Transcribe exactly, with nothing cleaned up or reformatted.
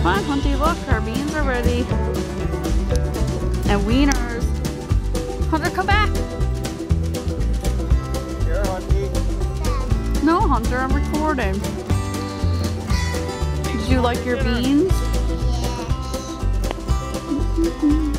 Come on, Hunty, look, our beans are ready. And wieners. Hunter, come back. Here, Hunty. No, Hunter, I'm recording. Did you like your beans? Yeah.